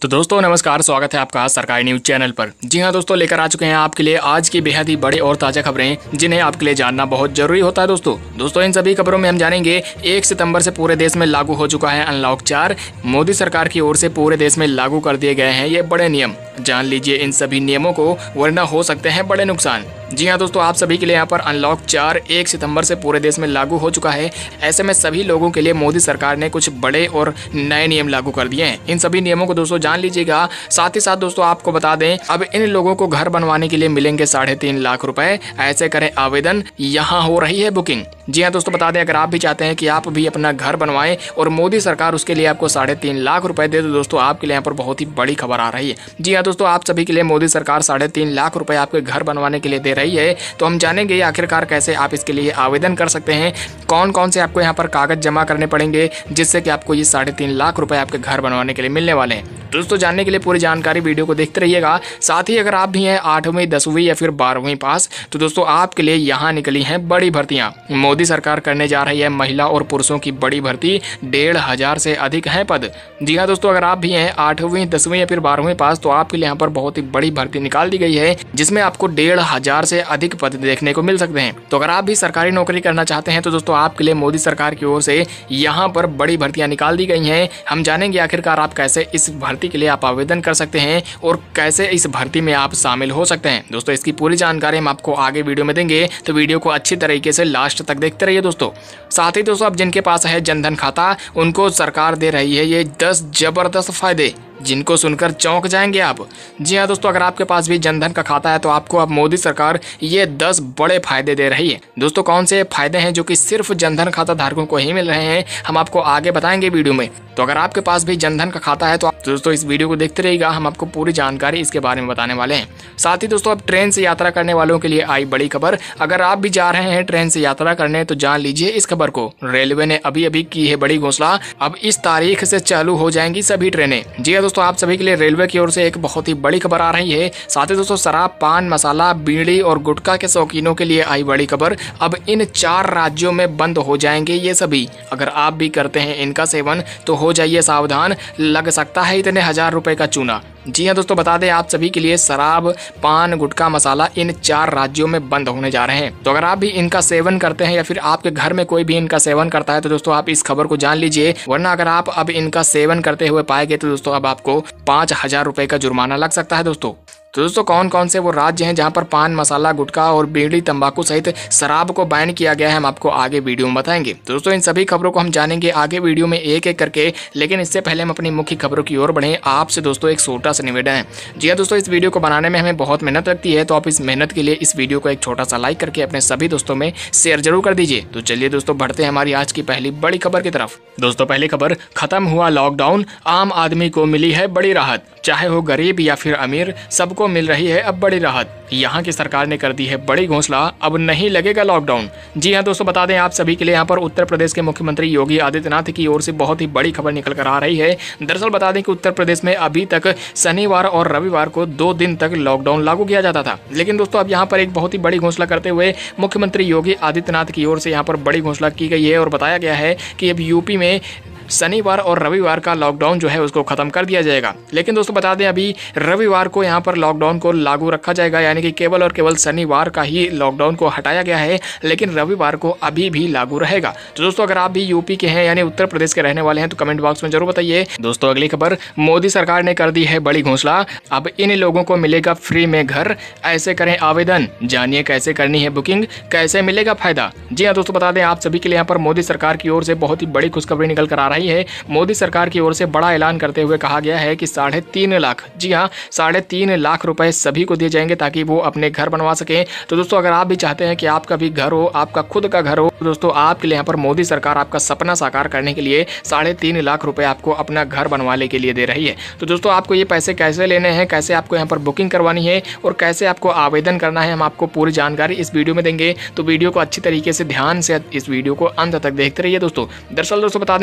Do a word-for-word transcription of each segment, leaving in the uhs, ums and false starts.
तो दोस्तों नमस्कार, स्वागत है आपका सरकारी न्यूज चैनल पर। जी हां दोस्तों, लेकर आ चुके हैं आपके लिए आज की बेहद ही बड़ी और ताजा खबरें जिन्हें आपके लिए जानना बहुत जरूरी होता है। दोस्तों दोस्तों इन सभी खबरों में हम जानेंगे एक सितंबर से पूरे देश में लागू हो चुका है अनलॉक चार। मोदी सरकार की ओर से पूरे देश में लागू कर दिए गए हैं ये बड़े नियम। जान लीजिए इन सभी नियमों को, वरना हो सकते हैं बड़े नुकसान। जी हाँ दोस्तों, आप सभी के लिए यहाँ पर अनलॉक चार एक सितंबर से पूरे देश में लागू हो चुका है। ऐसे में सभी लोगों के लिए मोदी सरकार ने कुछ बड़े और नए नियम लागू कर दिए हैं। इन सभी नियमों को दोस्तों जान लीजिएगा। साथ ही साथ दोस्तों आपको बता दें, अब इन लोगों को घर बनवाने के लिए मिलेंगे साढ़े तीन लाख रुपए। ऐसे करें आवेदन, यहाँ हो रही है बुकिंग। जी हाँ दोस्तों, बता दें अगर आप भी चाहते हैं कि आप भी अपना घर बनवाएं और मोदी सरकार उसके लिए आपको साढ़े तीन लाख रुपए दे, तो दोस्तों आपके लिए यहाँ पर बहुत ही बड़ी खबर आ रही है। जी हाँ दोस्तों, आप सभी के लिए मोदी सरकार साढ़े तीन लाख रुपए आपके घर बनवाने के लिए दे रही है। तो हम जानेंगे आखिरकार कैसे आप इसके लिए आवेदन कर सकते हैं, कौन कौन से आपको यहाँ पर कागज जमा करने पड़ेंगे जिससे कि आपको ये साढ़े तीन लाख रुपए आपके घर बनवाने के लिए मिलने वाले हैं। दोस्तों जानने के लिए पूरी जानकारी वीडियो को देखते रहिएगा। साथ ही अगर आप भी हैं आठवीं दसवीं या फिर बारहवीं पास, तो दोस्तों आपके लिए यहाँ निकली हैं बड़ी भर्तियां। मोदी सरकार करने जा रही है महिला और पुरुषों की बड़ी भर्ती, डेढ़ हजार से अधिक हैं पद। जी हाँ दोस्तों, अगर आप भी हैं आठवीं दसवीं या फिर बारहवीं पास, तो आपके लिए यहाँ पर बहुत ही बड़ी भर्ती निकाल दी गई है जिसमें आपको डेढ़ हजार से अधिक पद देखने को मिल सकते हैं। तो अगर आप भी सरकारी नौकरी करना चाहते हैं तो दोस्तों आपके लिए मोदी सरकार की ओर से यहाँ पर बड़ी भर्तियां निकाल दी गई हैं। हम जानेंगे आखिरकार आप कैसे इस भर्ती के लिए आप आवेदन कर सकते हैं और कैसे इस भर्ती में आप शामिल हो सकते हैं। दोस्तों इसकी पूरी जानकारी हम आपको आगे वीडियो में देंगे, तो वीडियो को अच्छी तरीके से लास्ट तक देखते रहिए दोस्तों। साथ ही दोस्तों अब जिनके पास है जनधन खाता, उनको सरकार दे रही है ये दस जबरदस्त फायदे जिनको सुनकर चौंक जाएंगे आप। जी हाँ दोस्तों, अगर आपके पास भी जनधन का खाता है तो आपको अब मोदी सरकार ये दस बड़े फायदे दे रही है। दोस्तों कौन से फायदे हैं जो कि सिर्फ जनधन खाता धारकों को ही मिल रहे हैं, हम आपको आगे बताएंगे वीडियो में। तो अगर आपके पास भी जनधन का खाता है तो आप दोस्तों इस वीडियो को देखते रहिएगा, हम आपको पूरी जानकारी इसके बारे में बताने वाले हैं। साथ ही दोस्तों अब ट्रेन से यात्रा करने वालों के लिए आई बड़ी खबर। अगर आप भी जा रहे हैं ट्रेन से यात्रा करने तो जान लीजिए इस खबर को। रेलवे ने अभी अभी की है बड़ी घोषणा, अब इस तारीख से चालू हो जाएंगी सभी ट्रेनें। जी हाँ दोस्तों, आप सभी के लिए रेलवे की ओर से एक बहुत ही बड़ी खबर आ रही है। साथ ही दोस्तों शराब, पान मसाला, बीड़ी और गुटखा के शौकीनों के लिए आई बड़ी खबर। अब इन चार राज्यों में बंद हो जाएंगे ये सभी। अगर आप भी करते हैं इनका सेवन तो हो जाइए सावधान, लग सकता है इतने हजार रुपए का चूना। जी हाँ दोस्तों, बता दें आप सभी के लिए शराब, पान, गुटखा, मसाला इन चार राज्यों में बंद होने जा रहे हैं। तो अगर आप भी इनका सेवन करते हैं या फिर आपके घर में कोई भी इनका सेवन करता है तो दोस्तों आप इस खबर को जान लीजिए, वरना अगर आप अब इनका सेवन करते हुए पाएंगे तो दोस्तों अब आपको पाँच हजार रुपए का जुर्माना लग सकता है दोस्तों। तो दोस्तों कौन कौन से वो राज्य हैं जहां पर पान मसाला, गुटखा और बीड़ी, तंबाकू सहित शराब को बैन किया गया है, हम आपको आगे वीडियो में बताएंगे। तो दोस्तों इन सभी खबरों को हम जानेंगे आगे वीडियो में एक एक करके, लेकिन इससे पहले हम अपनी मुख्य खबरों की ओर बढ़े। आपसे दोस्तों एक छोटा सा निवेदन है। जी हाँ दोस्तों, इस वीडियो को बनाने में हमें बहुत मेहनत लगती है, तो आप इस मेहनत के लिए इस वीडियो को एक छोटा सा लाइक करके अपने सभी दोस्तों में शेयर जरूर कर दीजिए। तो चलिए दोस्तों बढ़ते हैं हमारी आज की पहली बड़ी खबर की तरफ। दोस्तों पहली खबर, खत्म हुआ लॉकडाउन, आम आदमी को मिली है बड़ी राहत। चाहे हो गरीब या फिर अमीर, सबको मिल रही है अब बड़ी राहत। यहाँ की सरकार ने कर दी है बड़ी घोषणा, अब नहीं लगेगा लॉकडाउन। जी हाँ दोस्तों, बता दें आप सभी के लिए यहाँ पर उत्तर प्रदेश के मुख्यमंत्री योगी आदित्यनाथ की ओर से बहुत ही बड़ी खबर निकल कर आ रही है। दरअसल बता दें कि उत्तर प्रदेश में अभी तक शनिवार और रविवार को दो दिन तक लॉकडाउन लागू किया जाता था, लेकिन दोस्तों अब यहाँ पर एक बहुत ही बड़ी घोषणा करते हुए मुख्यमंत्री योगी आदित्यनाथ की ओर से यहाँ पर बड़ी घोषणा की गई है और बताया गया है कि अब यूपी में शनिवार और रविवार का लॉकडाउन जो है उसको खत्म कर दिया जाएगा। लेकिन दोस्तों बता दें अभी रविवार को यहाँ पर लॉकडाउन को लागू रखा जाएगा, यानी कि केवल और केवल शनिवार का ही लॉकडाउन को हटाया गया है, लेकिन रविवार को अभी भी लागू रहेगा। तो दोस्तों अगर आप भी यूपी के हैं यानी उत्तर प्रदेश के रहने वाले हैं तो कमेंट बॉक्स में जरूर बताइए। दोस्तों अगली खबर, मोदी सरकार ने कर दी है बड़ी घोषणा, अब इन लोगों को मिलेगा फ्री में घर, ऐसे करें आवेदन। जानिए कैसे करनी है बुकिंग, कैसे मिलेगा फायदा। जी हाँ दोस्तों, बता दें आप सभी के लिए यहाँ पर मोदी सरकार की ओर से बहुत ही बड़ी खुशखबरी निकल कर आ रही है। मोदी सरकार की ओर से बड़ा ऐलान करते हुए कहा गया है कि साढ़े तीन लाख जी हाँ साढ़े तीन लाख रुपए सभी को दिए जाएंगे ताकि वो अपने घर बनवा सकें। तो दोस्तों अगर आप भी चाहते हैं कि आपका भी घर हो, आपका खुद का घर हो, तो दोस्तों आपके लिए यहाँ पर मोदी सरकार आपका सपना साकार करने के लिए साढ़े तीन लाख रुपए आपको अपना घर बनवाने के लिए दे रही है। तो दोस्तों आपको ये पैसे कैसे लेने हैं, कैसे आपको यहाँ पर बुकिंग करवानी है और कैसे आपको आवेदन करना है, हम आपको पूरी जानकारी इस वीडियो में देंगे। तो वीडियो को अच्छी तरीके से ध्यान से इस वीडियो को अंत तक देखते रहिए दोस्तों। दरअसल दोस्तों बता दें कि प्रधानमंत्री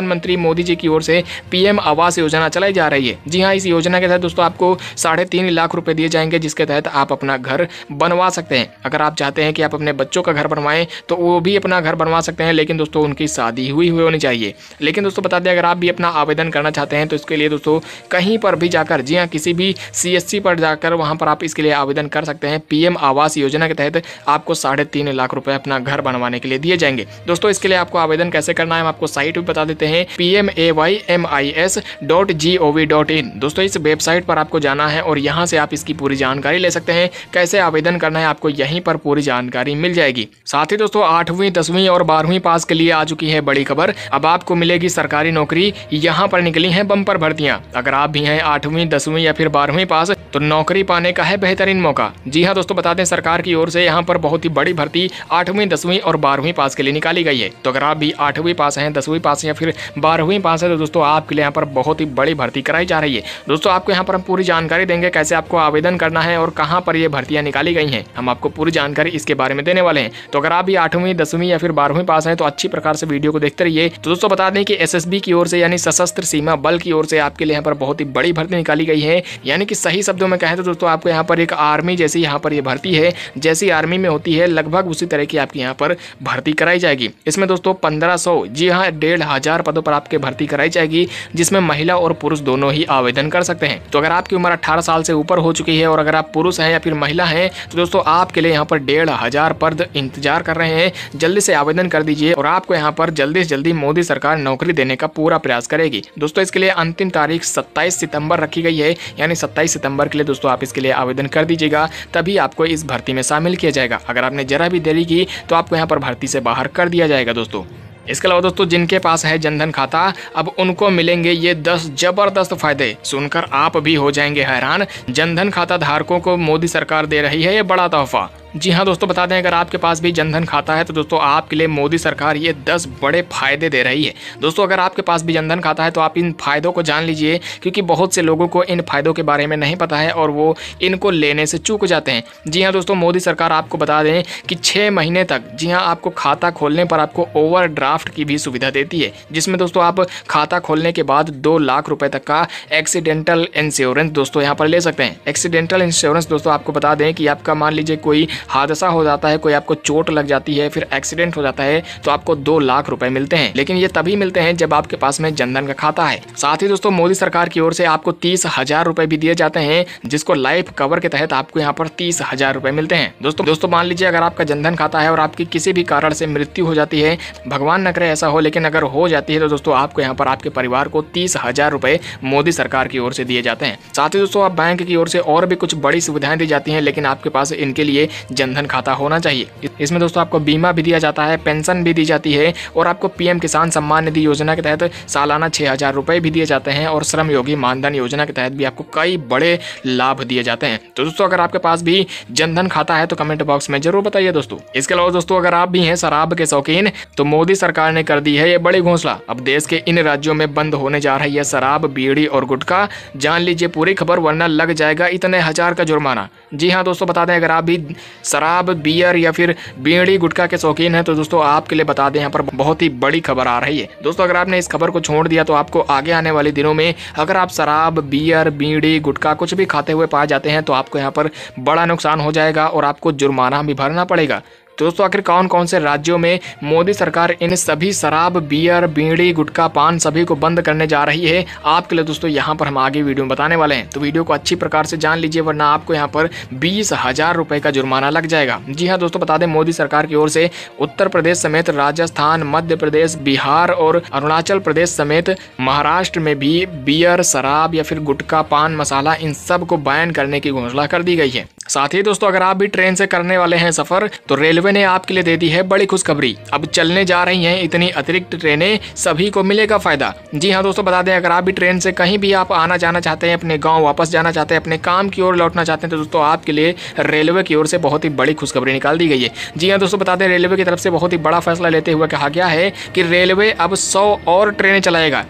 प्रधानमंत्री मोदी जी की ओर से पीएम आवास योजना चलाई जा रही है। जी हाँ, इस योजना के तहत दोस्तों आपको साढ़े तीन लाख रुपए दिए जाएंगे, जिसके तहत आप अपना घर बनवा सकते हैं। अगर आप चाहते हैं कि आप अपने बच्चों का घर बनवाएं तो वो भी अपना घर बनवा सकते हैं, लेकिन दोस्तों उनकी शादी हुई हुई होनी चाहिए। लेकिन दोस्तों बता दें, अगर आप भी अपना आवेदन करना चाहते हैं तो इसके लिए दोस्तों कहीं पर भी जाकर, जी हाँ, किसी भी सीएससी पर जाकर वहां पर आप इसके लिए आवेदन कर सकते हैं। पीएम आवास योजना के तहत आपको साढ़े तीन लाख रुपए अपना घर बनवाने के लिए दिए जाएंगे। दोस्तों इसके लिए आपको आवेदन कैसे करना है हम आपको साइट भी बता देते हैं, P M A Y M I S dot G O V dot I. दोस्तों इस वेबसाइट पर आपको जाना है और यहाँ से आप इसकी पूरी जानकारी ले सकते हैं। कैसे आवेदन करना है आपको यहीं पर पूरी जानकारी मिल जाएगी। साथ ही दोस्तों आठवीं दसवीं और बारहवीं पास के लिए आ चुकी है बड़ी खबर। अब आपको मिलेगी सरकारी नौकरी। यहाँ पर निकली है बम्पर भर्तियां। अगर आप भी हैं आठवीं दसवीं या फिर बारहवीं पास तो नौकरी पाने का है बेहतरीन मौका। जी हाँ दोस्तों बता दें, सरकार की ओर से यहाँ पर बहुत ही बड़ी भर्ती आठवीं दसवीं और बारहवीं पास के लिए निकाली गई है। तो अगर आप भी आठवीं पास हैं, दसवीं पास या फिर बारहवीं पास है तो दोस्तों आपके लिए यहाँ पर बहुत ही बड़ी भर्ती कराई जा रही है। दोस्तों आपको यहाँ पर हम पूरी जानकारी देंगे, कैसे आपको आवेदन करना है और कहाँ पर ये भर्तियां निकाली गई हैं। हम आपको पूरी जानकारी इसके बारे में देने वाले हैं। तो अगर आप भी आठवीं दसवीं या फिर बारहवीं पास हैं तो अच्छी प्रकार से वीडियो को देखते रहिए। तो दोस्तों बता दें कि एसएसबी की ओर से यानी सशस्त्र सीमा बल की ओर से आपके लिए यहाँ पर बहुत ही बड़ी भर्ती निकाली गई है। यानी कि सही शब्दों में कहें तो दोस्तों आपको यहाँ पर एक आर्मी जैसी यहाँ पर ये भर्ती है, जैसी आर्मी में होती है लगभग उसी तरह की आपकी यहाँ पर भर्ती कराई जाएगी। इसमें दोस्तों पंद्रह सौ, जी हाँ, डेढ़ हजार पदों पर आपके भर्ती कराई जाएगी, जिसमें महिला और पुरुष दोनों ही आवेदन कर सकते हैं। तो अगर आपकी उम्र अठारह साल से ऊपर हो चुकी है और अगर आप पुरुष हैं या फिर महिला हैं तो दोस्तों आपके लिए यहाँ पर डेढ़ हजार पद इंतजार कर रहे हैं। जल्दी से आवेदन कर दीजिए और आपको यहाँ पर जल्दी से जल्दी मोदी सरकार नौकरी देने का पूरा प्रयास करेगी। दोस्तों इसके लिए अंतिम तारीख सत्ताईस सितंबर रखी गई है, यानी सत्ताईस सितंबर के लिए दोस्तों आप इसके लिए आवेदन कर दीजिएगा, तभी आपको इस भर्ती में शामिल किया जाएगा। अगर आपने जरा भी देरी की तो आपको यहाँ पर भर्ती से बाहर कर दिया जाएगा। दोस्तों इसके अलावा दोस्तों जिनके पास है जनधन खाता, अब उनको मिलेंगे ये दस जबरदस्त फायदे। सुनकर आप भी हो जाएंगे हैरान। जनधन खाता धारकों को मोदी सरकार दे रही है ये बड़ा तोहफा। जी हाँ दोस्तों बता दें, अगर आपके पास भी जनधन खाता है तो दोस्तों आपके लिए मोदी सरकार ये दस बड़े फायदे दे रही है। दोस्तों अगर आपके पास भी जनधन खाता है तो आप इन फायदों को जान लीजिए, क्योंकि बहुत से लोगों को इन फायदों के बारे में नहीं पता है और वो इनको लेने से चूक जाते हैं। जी हाँ दोस्तों, मोदी सरकार आपको बता दें कि छः महीने तक, जी हाँ, आपको खाता खोलने पर आपको ओवरड्राफ्ट की भी सुविधा देती है, जिसमें दोस्तों आप खाता खोलने के बाद दो लाख रुपए तक का एक्सीडेंटल इंश्योरेंस दोस्तों यहाँ पर ले सकते हैं। एक्सीडेंटल इंश्योरेंस दोस्तों आपको बता दें कि आपका मान लीजिए कोई हादसा हो जाता है, कोई आपको चोट लग जाती है, फिर एक्सीडेंट हो जाता है तो आपको दो लाख रुपए मिलते हैं। लेकिन ये तभी मिलते हैं जब आपके पास में जनधन का खाता है। साथ ही दोस्तों मोदी सरकार की ओर से आपको तीस हजार रुपए भी दिए जाते हैं, जिसको लाइफ कवर के तहत आपको यहाँ पर तीस हजार रुपए मिलते हैं। दोस्तों दोस्तों मान लीजिए अगर आपका जनधन खाता है और आपकी किसी भी कारण से मृत्यु हो जाती है, भगवान न करे ऐसा हो, लेकिन अगर हो जाती है तो दोस्तों आपको यहाँ पर आपके परिवार को तीस हजार रुपए मोदी सरकार की ओर से दिए जाते हैं। साथ ही दोस्तों आप बैंक की ओर से और भी कुछ बड़ी सुविधाएं दी जाती हैं, लेकिन आपके पास इनके लिए जनधन खाता होना चाहिए। इसमें दोस्तों आपको बीमा भी दिया जाता है, पेंशन भी दी जाती है और आपको पीएम किसान सम्मान निधि योजना के तहत सालाना छह हजार रुपए भी दिए जाते हैं और श्रम योगी मानधन योजना के तहत भी आपको कई बड़े लाभ दिए जाते हैं। तो दोस्तों अगर आपके पास भी जनधन खाता है तो कमेंट बॉक्स में जरूर बताइए दोस्तों। इसके अलावा दोस्तों अगर आप भी हैं शराब के शौकीन तो मोदी सरकार ने कर दी है ये बड़ी घोषणा। अब देश के इन राज्यों में बंद होने जा रही है शराब, बीड़ी और गुटखा। जान लीजिए पूरी खबर, वरना लग जाएगा इतने हजार का जुर्माना। जी हाँ दोस्तों बता दें, अगर आप भी शराब, बियर या फिर बीड़ी गुटखा के शौकीन हैं तो दोस्तों आपके लिए बता दें यहाँ पर बहुत ही बड़ी खबर आ रही है। दोस्तों अगर आपने इस खबर को छोड़ दिया तो आपको आगे आने वाले दिनों में अगर आप शराब, बियर, बीड़ी, गुटखा कुछ भी खाते हुए पाए जाते हैं तो आपको यहाँ पर बड़ा नुकसान हो जाएगा और आपको जुर्माना भी भरना पड़ेगा। तो दोस्तों आखिर कौन कौन से राज्यों में मोदी सरकार इन सभी शराब, बियर, बीड़ी, गुटखा, पान सभी को बंद करने जा रही है, आपके लिए दोस्तों यहाँ पर हम आगे वीडियो में बताने वाले हैं। तो वीडियो को अच्छी प्रकार से जान लीजिए, वरना आपको यहाँ पर बीस हजार रुपए का जुर्माना लग जाएगा। जी हाँ दोस्तों बता दें, मोदी सरकार की ओर से उत्तर प्रदेश समेत राजस्थान, मध्य प्रदेश, बिहार और अरुणाचल प्रदेश समेत महाराष्ट्र में भी बियर, शराब या फिर गुटखा, पान मसाला इन सब को बैन करने की घोषणा कर दी गई है। साथ ही दोस्तों अगर आप भी ट्रेन से करने वाले हैं सफर तो रेलवे ने आपके लिए दे दी है बड़ी खुशखबरी। अब चलने जा रही हैं इतनी अतिरिक्त ट्रेनें, सभी को मिलेगा फायदा। जी हाँ दोस्तों बता दें, अगर आप भी ट्रेन से कहीं भी आप आना जाना चाहते हैं, अपने गांव वापस जाना चाहते हैं, अपने काम की ओर लौटना चाहते हैं तो दोस्तों आपके लिए रेलवे की ओर से बहुत ही बड़ी खुशखबरी निकाल दी गई है। जी हाँ दोस्तों बता दें, रेलवे की तरफ से बहुत ही बड़ा फैसला लेते हुए कहा गया है कि रेलवे अब सौ और ट्रेनें चलाएगा।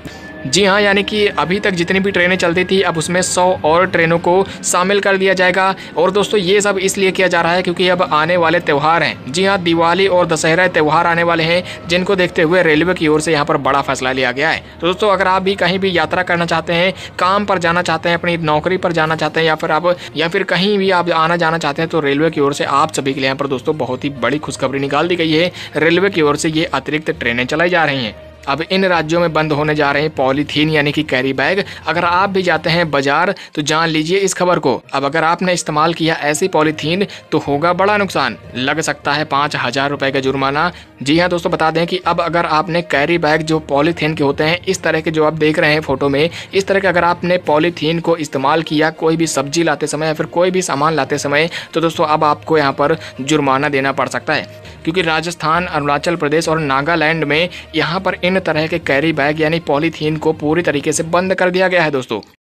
जी हाँ, यानी कि अभी तक जितनी भी ट्रेनें चलती थी अब उसमें सौ और ट्रेनों को शामिल कर दिया जाएगा। और दोस्तों ये सब इसलिए किया जा रहा है क्योंकि अब आने वाले त्यौहार हैं। जी हाँ, दिवाली और दशहरा त्यौहार आने वाले हैं, जिनको देखते हुए रेलवे की ओर से यहाँ पर बड़ा फैसला लिया गया है। तो दोस्तों अगर आप भी कहीं भी यात्रा करना चाहते हैं, काम पर जाना चाहते हैं, अपनी नौकरी पर जाना चाहते हैं, या फिर आप या फिर कहीं भी आप आना जाना चाहते हैं, तो रेलवे की ओर से आप सभी के लिए यहाँ पर दोस्तों बहुत ही बड़ी खुशखबरी निकाल दी गई है। रेलवे की ओर से ये अतिरिक्त ट्रेनें चलाई जा रही हैं। अब इन राज्यों में बंद होने जा रहे हैं पॉलीथीन यानी कि कैरी बैग। अगर आप भी जाते हैं बाजार तो जान लीजिए इस खबर को। अब अगर आपने इस्तेमाल किया ऐसी पॉलीथीन तो होगा बड़ा नुकसान, लग सकता है पाँच हजार रुपए का जुर्माना। जी हाँ दोस्तों, बता दें कि अब अगर आपने कैरी बैग जो पॉलीथीन के होते हैं, इस तरह के जो आप देख रहे हैं फोटो में, इस तरह के अगर आपने पॉलीथीन को इस्तेमाल किया कोई भी सब्जी लाते समय या फिर कोई भी सामान लाते समय, तो दोस्तों अब आपको यहाँ पर जुर्माना देना पड़ सकता है। क्योंकि राजस्थान, अरुणाचल प्रदेश और नागालैंड में यहाँ पर इन तरह के कैरी बैग यानी पॉलीथीन को पूरी तरीके से बंद कर दिया गया है दोस्तों।